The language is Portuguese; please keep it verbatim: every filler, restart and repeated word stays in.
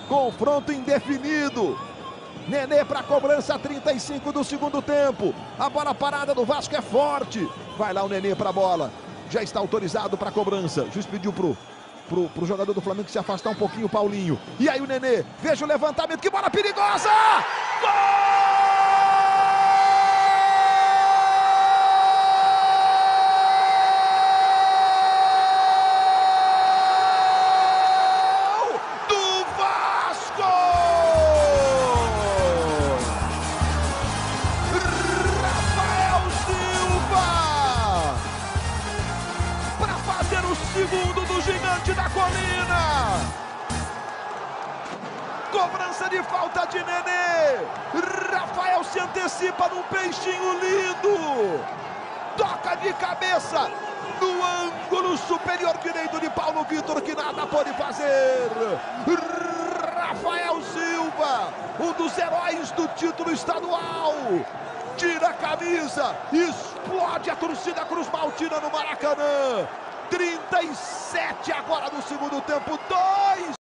Confronto indefinido. Nenê para cobrança, trinta e cinco do segundo tempo. A bola parada do Vasco é forte. Vai lá o Nenê para a bola. Já está autorizado para cobrança. O juiz pediu pro, pro, pro jogador do Flamengo se afastar um pouquinho, Paulinho. E aí o Nenê, veja o levantamento, que bola perigosa! Gol! Segundo do Gigante da Colina. Cobrança de falta de Nenê. Rafael se antecipa num peixinho lindo. Toca de cabeça no ângulo superior direito de Paulo Vitor, que nada pode fazer. Rafael Silva, um dos heróis do título estadual. Tira a camisa, explode a torcida Cruz Maltina no Maracanã. trinta e sete agora no segundo tempo, dois